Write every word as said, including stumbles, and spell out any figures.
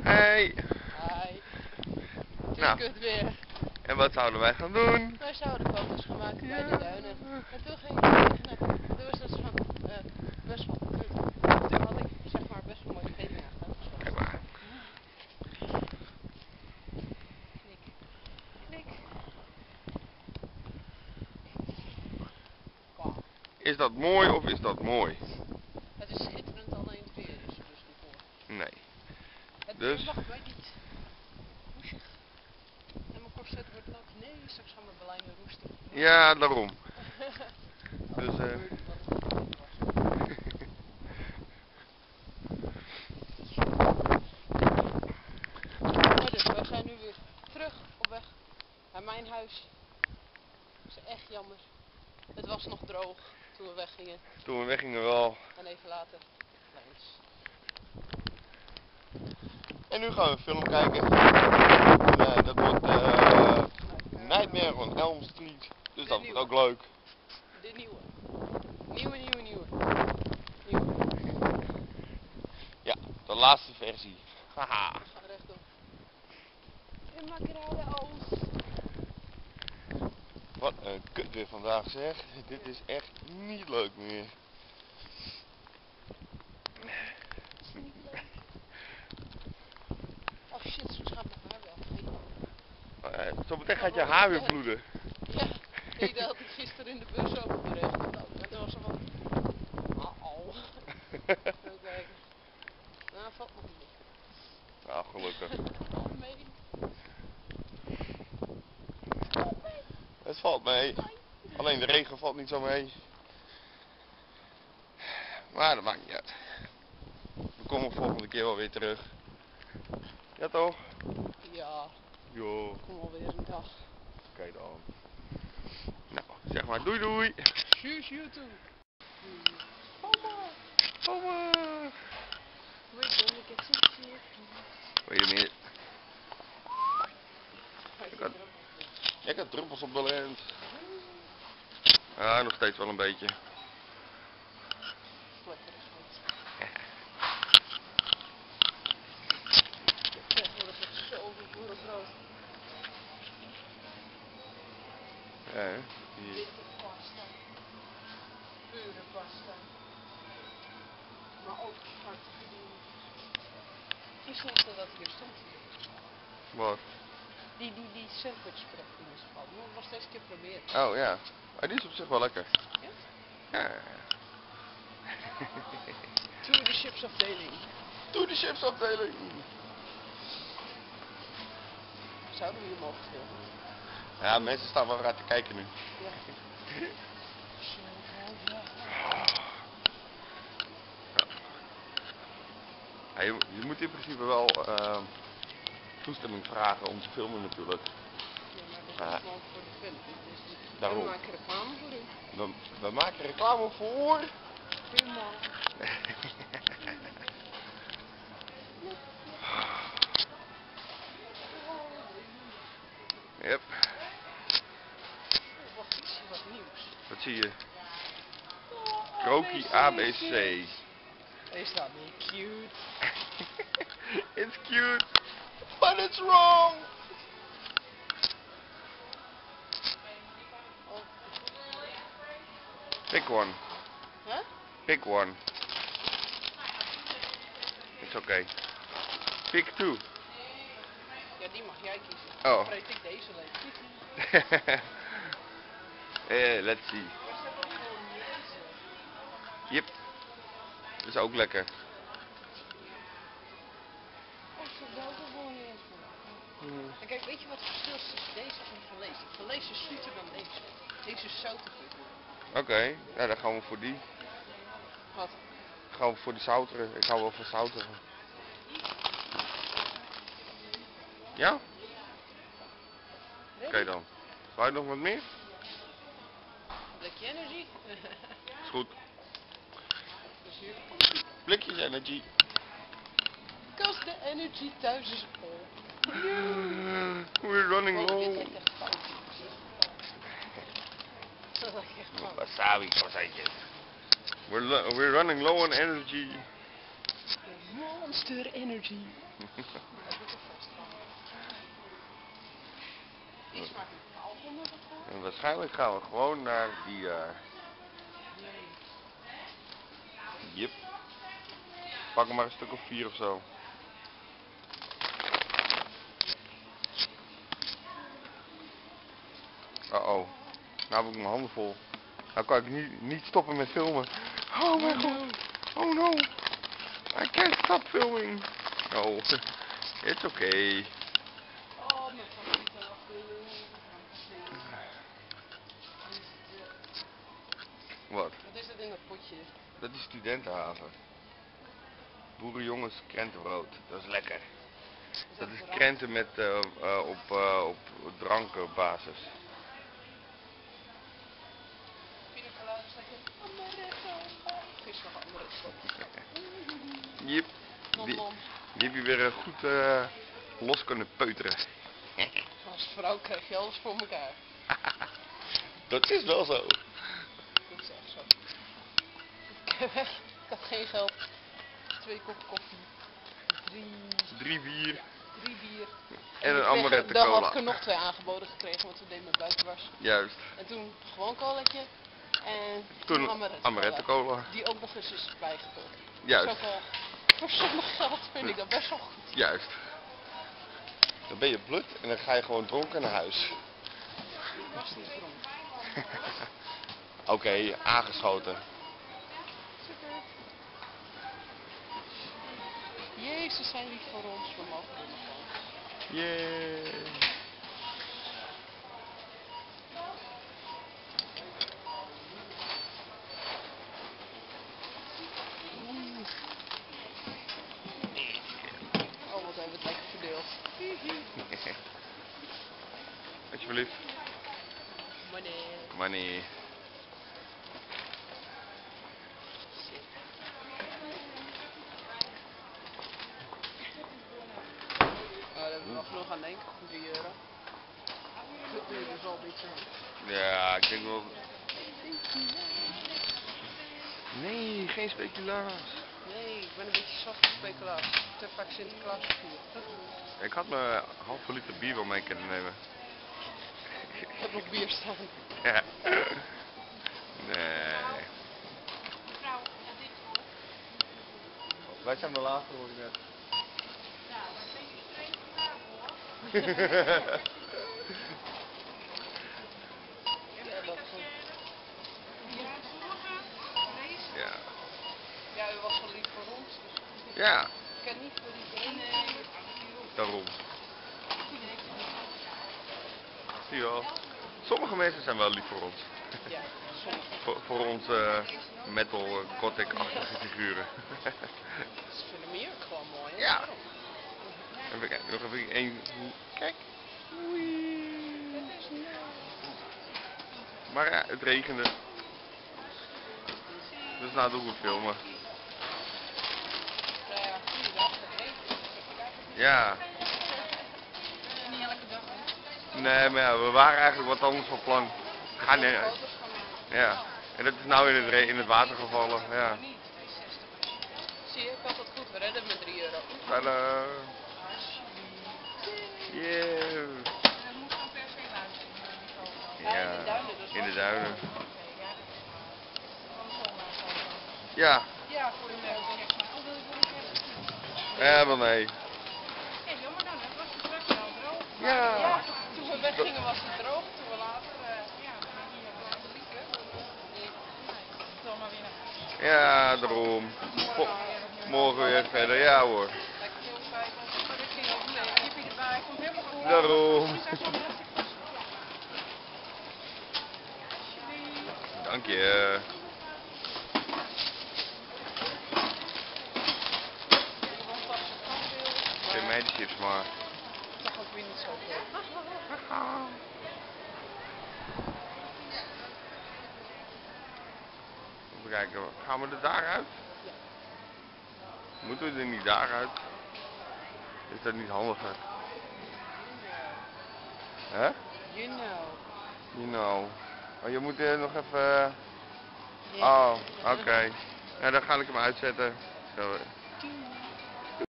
Hey. Hi. Het is Nou. kut weer. En wat zouden wij gaan doen? Wij zouden foto's gaan maken Ja. bij de duinen. En toen ging ik regenen. Toen was dat van uh, best wel kut. Toen had ik zeg maar best wel mooie kleding aangedaan. Kijk maar. Klik. Klik. Wow. Is dat mooi of is dat mooi? Het is schitterend, alleen het weer is er dus niet voor. Nee. Het Dus. weer mag mij niet. Roestig. En mijn corset wordt nat. Nee, straks gaan mijn belijnen roesten. Ja, daarom. Dus eh. Maar dus, wij zijn nu weer terug op weg naar mijn huis. Dat is echt jammer. Het was nog droog toen we weggingen. Toen we weggingen wel. En even later. Langs. En nu gaan we een film kijken. Nee, dat wordt uh, Nightmare on Elm Street. Dus dat wordt ook leuk. De nieuwe. Nieuwe, nieuwe, nieuwe. Nieuwe. Ja, de laatste versie. Haha. We gaan rechtop. In mijn geradeaus. Wat een kut weer vandaag zeg. Dit is echt niet leuk meer. Is niet leuk. Oh shit, zo gaat mijn haar wel. Uh, zo meteen gaat je haar weer bloeden. Ja, ik dacht ik gisteren in de bus ook op de regen. En toen was er van... Oh, oh. Even kijken. Nou, valt nog niet. Nou, gelukkig. Valt mee. Het valt mee. Alleen de regen valt niet zo mee. Maar dat maakt niet uit. We komen volgende keer wel weer terug. Ja toch? Ja. Jo. Kom alweer een dag. Oké okay, dan. Nou, zeg maar doei doei. Tjus YouTube. Oma. Oma. Wait, dan ik het zo shit. Wait a minute. Ik had, ik had druppels op de lens. Ja, nog steeds wel een beetje. Lekker is het. Tegenwoordig is het zoveel boerenbrood. Ja, hè? Hier. Witte pasta. Pure pasta. Maar ook hard verdiend. Wist je nog dat hier stond? Wat? Die, die, die sandwich spread die is gevallen. Moet ik nog steeds een keer proberen. Oh ja. Oh, die is op zich wel lekker. Ja? Ja. To de chipsafdeling. To de chipsafdeling. Zouden we hier mogen filmen? Ja, mensen staan wel raar te kijken nu. Ja. Ja, je, je moet in principe wel uh, toestemming vragen om te filmen natuurlijk. Ja, maar dat is gewoon voor de film. Dus daarom. We maken reclame voor u. We, we maken reclame voor... Helemaal. Yep. Oh, wacht, ik zie wat nieuws. Wat zie je? Kroki A B C. Is dat niet cute? It's cute, but it's wrong. Oh. Pick one. Huh? Pick one. It's okay. Pick two. Ja, die mag jij kiezen. Oh. Dan vreet ik deze alleen. eh, let's see. Maar ze hebben ook gewoon deze. Yep. Dat is ook lekker. Oh, ze hebben ook gewoon niet eens voor. En kijk, weet je wat het verschil is tussen deze en die van Lees? Die van Lees is zoeter dan deze. Deze is zoutiger. Oké, okay. Nou dan gaan we voor die. Wat? Dan gaan we voor die zoutere. Ik hou wel van zoutere. Ja? Oké okay, dan. Wou je nog wat meer? Blikje energie. Is goed. Plezier. Blikjes energy. Cause de energy thuis is op. Yeah, we're running Oh, low. dit heeft echt fout. Dat lijkt echt fout. Wasabi kozijntjes. We're, we're running low on energy. Monster Energy. Dat doet er vast van. Die smaakt een paalhonderd of zo? En waarschijnlijk gaan we gewoon naar die daar. Nee. Jip. Pak er maar een stuk of vier of zo. Uh oh. Nou heb ik mijn handen vol. Nou kan ik niet, niet stoppen met filmen. Oh mijn god. Oh no. I can't stop filming. Oh. It's okay. Oh, mijn favoriete afdeling. Wat? Wat is het in dat potje? Dat is studentenhaven. Boerenjongens krentenbrood. Dat is lekker. Is Dat is verrast? krenten met, uh, uh, op, uh, op drankenbasis. Pina colada staat in amaretto. Vis nog amaretto. Jip. Nom Die, nom. die heb je weer uh, goed uh, los kunnen peuteren. Als vrouw krijg je alles voor elkaar. Dat is wel zo. Dat is echt zo. Ik heb echt, ik had geen geld. Twee koppen koffie. Drie, Drie bier drie bier. en een ik kreeg- amaretto Dan had cola. ik er nog twee aangeboden gekregen, want we deden met buitenwas. Juist. En toen gewoon colaatje en Toen een amaretto, amaretto cola. Die ook nog eens is bijgevuld. Juist. Dus ook al voor zonder geld vind ik dat best wel goed. Juist. Dan ben je blut en dan ga je gewoon dronken naar huis. Ik was niet dronken. Oké, okay, aangeschoten. Super. Jezus, zijn lief voor ons. We mogen er nog van. Yay. Oh, wat hebben we het lekker verdeeld. Alsjeblieft. Money. Money. Oh, daar hebben we wel genoeg aan denken. drie euro. Dat duurt dus al een beetje. Ja, ik denk wel... Nee, geen speculaas. Nee, ik ben een beetje zacht op speculaas. Te vaak Sinterklaas gevierd. Ik had me halve liter bier wel mee kunnen nemen. Ik heb nog bier staan. Ja. Nee. Wij zijn de laatste, hoor ik net. Ja, dat goed. Ja. Ja, u was wel lief voor ons. Dus Ja, ik ken niet voor die voor nee. daarom. Zie je wel. Sommige mensen zijn wel lief voor ons. Ja, sommige. voor, voor onze metal uh, gothic-achtige figuren. Ze vinden me ook gewoon mooi. Hè? Ja. Even kijken, nog even één. Kijk. Het is nu. Maar ja, het regende. Dus nou doen we filmen. Nou ja, goede dag. Het regent. Ja. Niet elke dag, hè? Nee, maar ja, we waren eigenlijk wat anders van plan. Ga nee. Foto's gaan maken. Ja. En dat is nou in het, re in het water gevallen. Ja. Niet. Zie je, ik had het goed. We redden het met drie euro. Hallo. Yeah. Dat moet dan per se luisteren. Ja, in de duinen. Dus in de duinen. Ja. Ja. Ja, voor de mensen. Oh, wil je voor de kerst? Ja, wel nee. Hé, jammer dan, het was er straks wel droog. Ja. Ja, toen we weggingen was het droog. Toen we later, uh, ja, hier laten liepen. Dan maar weer naar huis. Ja, daarom. Vo morgen weer verder. Ja hoor. Lekker heel fijn. Oh, dit ging ook mee. Jippie erbij. Komt helemaal goed. Daarom. Dank je. Geef mij de chips maar. Dat ook weer niet zo veel. Even kijken, gaan we er daaruit? Ja. Moeten we er niet daaruit? Is dat niet handiger? Hè? You know. You know. Oh, je moet er nog even... Ja. Oh, oké. Okay. Ja, dan ga ik hem uitzetten. Zo.